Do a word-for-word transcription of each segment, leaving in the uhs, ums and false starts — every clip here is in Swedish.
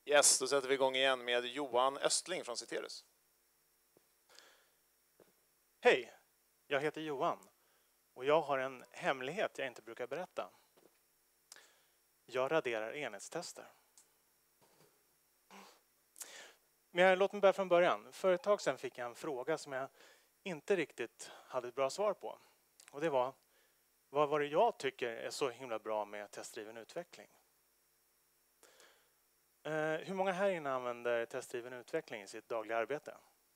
Yes, då sätter vi igång igen med Johan Östling från Citerus. Hej, jag heter Johan och jag har en hemlighet jag inte brukar berätta. Jag raderar enhetstester. Men låt mig börja från början. För ett tag sedan fick jag en fråga som jag inte riktigt hade ett bra svar på. Och det var, vad var det jag tycker är så himla bra med testdriven utveckling? Eh, hur många här inne använder testdriven utveckling i sitt dagliga arbete?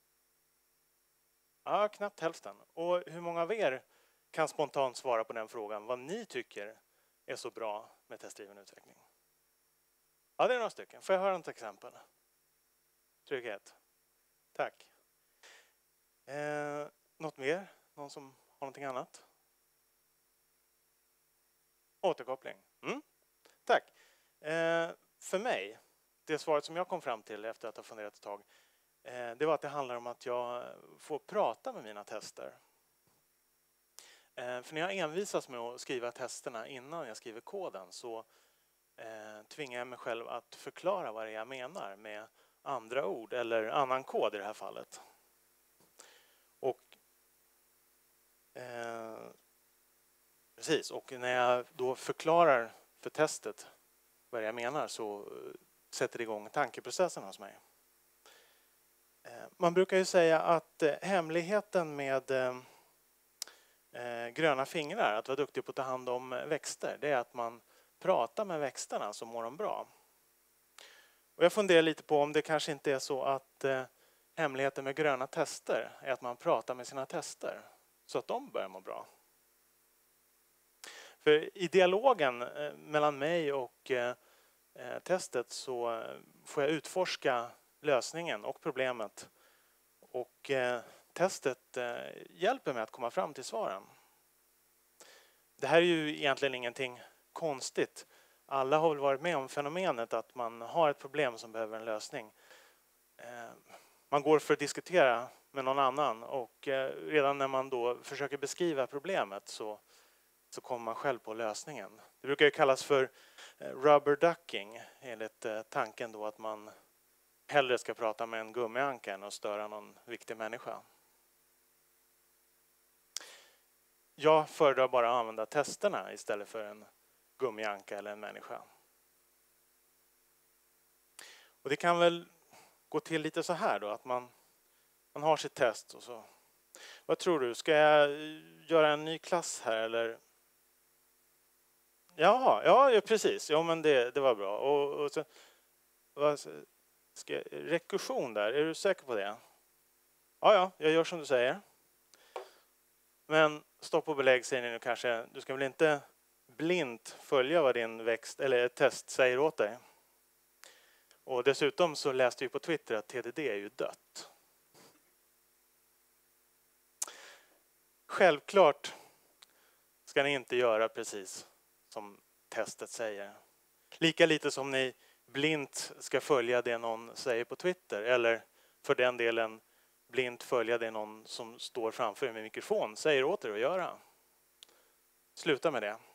Ja, knappt hälften. Och hur många av er kan spontant svara på den frågan vad ni tycker är så bra med testdriven utveckling? Ja, det är några stycken. Får jag höra ett exempel? Trygghet. Tack. Eh, något mer? Någon som har någonting annat? Återkoppling. Mm. Tack. Eh, för mig, det svaret som jag kom fram till efter att ha funderat ett tag, eh, det var att det handlar om att jag får prata med mina tester. Eh, för när jag envisas med att skriva testerna innan jag skriver koden så eh, tvingar jag mig själv att förklara vad det är jag menar med andra ord eller annan kod i det här fallet. Och eh, precis, och när jag då förklarar för testet vad jag menar så sätter det igång tankeprocessen hos mig. Eh, man brukar ju säga att eh, hemligheten med eh, eh, gröna fingrar, att vara duktig på att ta hand om växter, det är att man pratar med växterna så mår de bra. Och jag funderar lite på om det kanske inte är så att eh, hemligheten med gröna tester är att man pratar med sina tester så att de börjar må bra. För i dialogen eh, mellan mig och eh, testet så eh, får jag utforska lösningen och problemet. Och eh, testet eh, hjälper mig att komma fram till svaren. Det här är ju egentligen ingenting konstigt. Alla har väl varit med om fenomenet att man har ett problem som behöver en lösning. Eh, man går för att diskutera med någon annan och eh, redan när man då försöker beskriva problemet så, så kommer man själv på lösningen. Det brukar ju kallas för eh, rubber ducking enligt eh, tanken då att man hellre ska prata med en gummianka än att störa någon viktig människa. Jag föredrar bara att använda testerna istället för en gummianka eller en människa. Och det kan väl gå till lite så här då, att man, man har sitt test och så. Vad tror du, ska jag göra en ny klass här eller? Jaha, ja precis, ja men det, det var bra. Och, och så, vad, ska, rekursion där, är du säker på det? Ja, ja, jag gör som du säger. Men stopp och belägg säger ni nu kanske, du ska väl inte blint följa vad din växt eller test säger åt dig. Och dessutom så läste vi på Twitter att T D D är ju dött. Självklart ska ni inte göra precis som testet säger. Lika lite som ni blint ska följa det någon säger på Twitter eller för den delen blint följa det någon som står framför er med mikrofon säger åt er att göra. Sluta med det.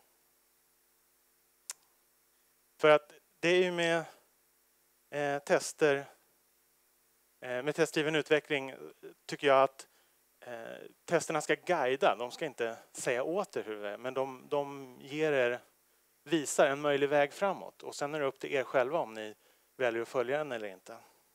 För att det är ju med eh, tester, eh, med testdriven utveckling tycker jag att eh, testerna ska guida. De ska inte säga åt er hur det är, men de, de ger er, visar en möjlig väg framåt. Och sen är det upp till er själva om ni väljer att följa den eller inte.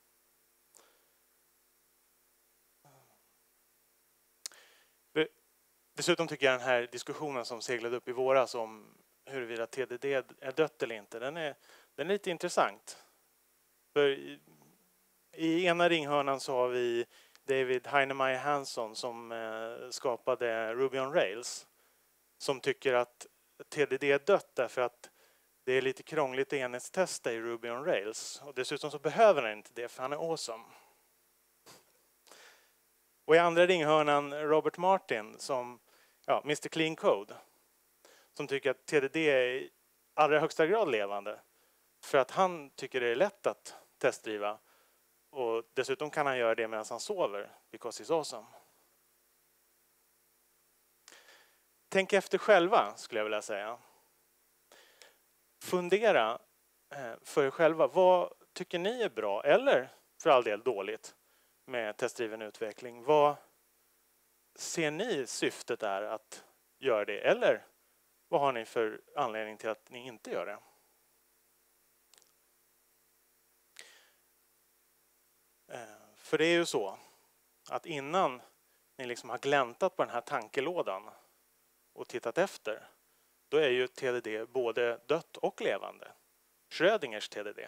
Dessutom tycker jag den här diskussionen som seglade upp i våras om huruvida T D D är dött eller inte, den är, den är lite intressant. För i, i ena ringhörnan så har vi David Heinemeier Hansson som eh, skapade Ruby on Rails som tycker att T D D är dött därför att det är lite krångligt att enhetstesta i Ruby on Rails. Och dessutom så behöver han inte det för han är awesome. Och i andra ringhörnan Robert Martin som ja, mister Clean Code som tycker att T D D är i allra högsta grad levande för att han tycker det är lätt att testdriva och dessutom kan han göra det medan han sover because he's awesome. Tänk efter själva skulle jag vilja säga. Fundera för er själva, vad tycker ni är bra eller för all del dåligt med testdriven utveckling? Vad ser ni syftet är att göra det? Eller vad har ni för anledning till att ni inte gör det? För det är ju så att innan ni liksom har gläntat på den här tankelådan och tittat efter, då är ju T D D både dött och levande. Schrödingers T D D.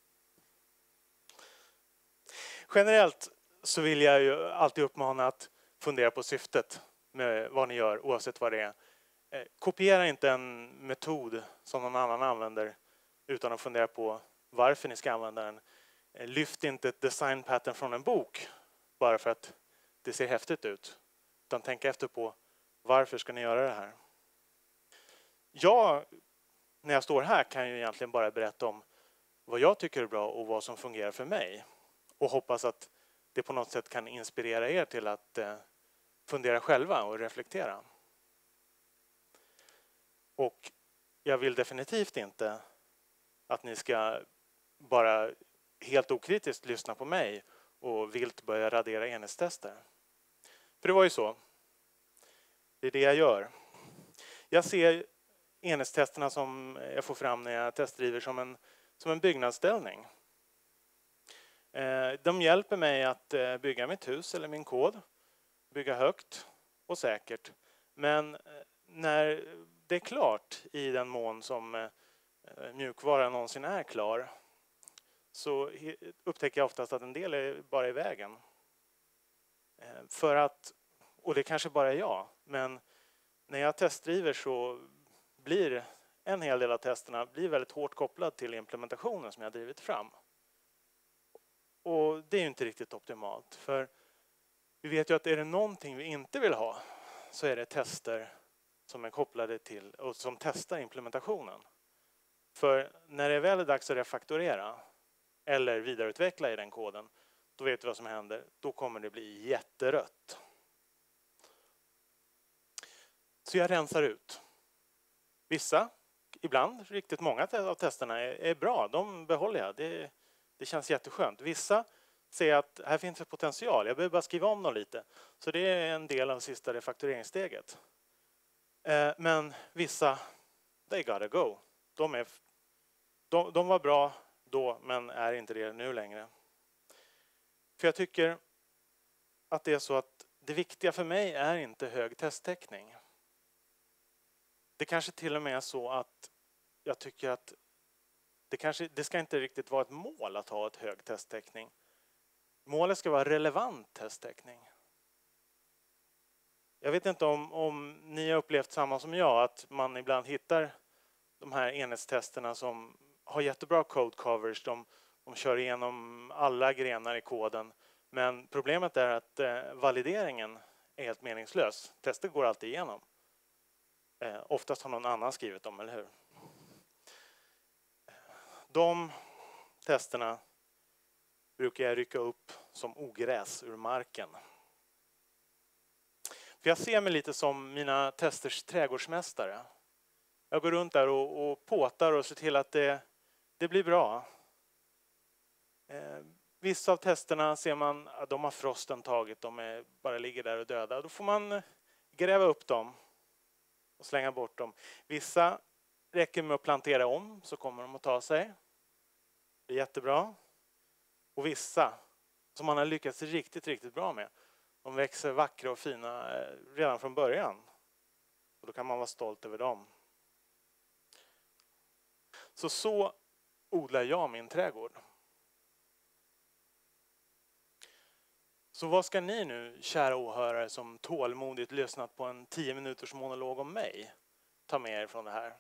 Generellt så vill jag ju alltid uppmana att fundera på syftet med vad ni gör, oavsett vad det är. Eh, kopiera inte en metod som någon annan använder utan att fundera på varför ni ska använda den. Eh, lyft inte ett design pattern från en bok bara för att det ser häftigt ut. Utan tänk efter på varför ska ni göra det här. Jag, när jag står här, kan ju egentligen bara berätta om vad jag tycker är bra och vad som fungerar för mig. Och hoppas att det på något sätt kan inspirera er till att eh, fundera själva och reflektera. Och jag vill definitivt inte att ni ska bara helt okritiskt lyssna på mig och vilt börja radera enhetstester. För det var ju så. Det är det jag gör. Jag ser enhetstesterna som jag får fram när jag testdriver som en, som en byggnadsställning. De hjälper mig att bygga mitt hus eller min kod. Bygga högt och säkert. Men när det är klart, i den mån som mjukvaran någonsin är klar, så upptäcker jag oftast att en del är bara i vägen. För att, och det kanske bara är jag, men när jag testdriver så blir en hel del av testerna blir väldigt hårt kopplad till implementationen som jag drivit fram. Och det är ju inte riktigt optimalt, för vi vet ju att är det någonting vi inte vill ha så är det tester som är kopplade till och som testar implementationen. För när det väl är dags att refaktorera eller vidareutveckla i den koden, då vet vi vad som händer. Då kommer det bli jätterött. Så jag rensar ut. Vissa, ibland riktigt många av testerna är, är bra. De behåller jag. Det, det känns jätteskönt. Vissa ser att här finns ett potential. Jag behöver bara skriva om dem lite. Så det är en del av sista refaktoreringssteget. Eh, men vissa, they gotta go. De, är, de, de var bra då, men är inte det nu längre. För jag tycker att det är så att det viktiga för mig är inte hög testtäckning. Det kanske till och med är så att jag tycker att det, kanske, det ska inte riktigt vara ett mål att ha ett hög testtäckning. Målet ska vara relevant testtäckning. Jag vet inte om, om ni har upplevt samma som jag, att man ibland hittar de här enhetstesterna som har jättebra code coverage. De, de kör igenom alla grenar i koden. Men problemet är att eh, valideringen är helt meningslös. Testet går alltid igenom. Eh, oftast har någon annan skrivit dem, eller hur? De testerna brukar jag rycka upp som ogräs ur marken. För jag ser mig lite som mina testers trädgårdsmästare. Jag går runt där och, och påtar och ser till att det, det blir bra. Eh, vissa av testerna ser man att de har frosten tagit, de är, bara ligger där och döda. Då får man gräva upp dem och slänga bort dem. Vissa räcker med att plantera om, så kommer de att ta sig. Det är jättebra. Och vissa som man har lyckats riktigt, riktigt bra med, de växer vackra och fina redan från början. Och då kan man vara stolt över dem. Så så odlar jag min trädgård. Så vad ska ni nu, kära åhörare, som tålmodigt lyssnat på en tio minuters monolog om mig, ta med er från det här?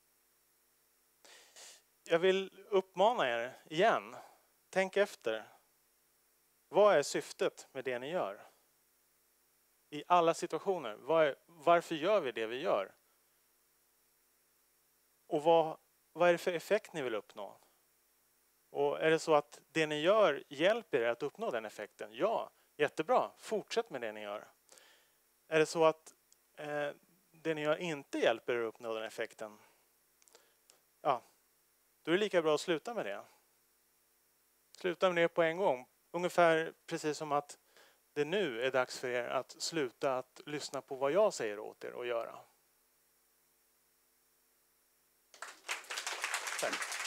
Jag vill uppmana er igen. Tänk efter. Vad är syftet med det ni gör? I alla situationer. Var är, varför gör vi det vi gör? Och vad, vad är det för effekt ni vill uppnå? Och är det så att det ni gör hjälper er att uppnå den effekten? Ja, jättebra. Fortsätt med det ni gör. Är det så att eh, det ni gör inte hjälper er att uppnå den effekten? Ja, då är det lika bra att sluta med det. Sluta med det på en gång. Ungefär precis som att det nu är dags för er att sluta att lyssna på vad jag säger åt er att göra. Tack.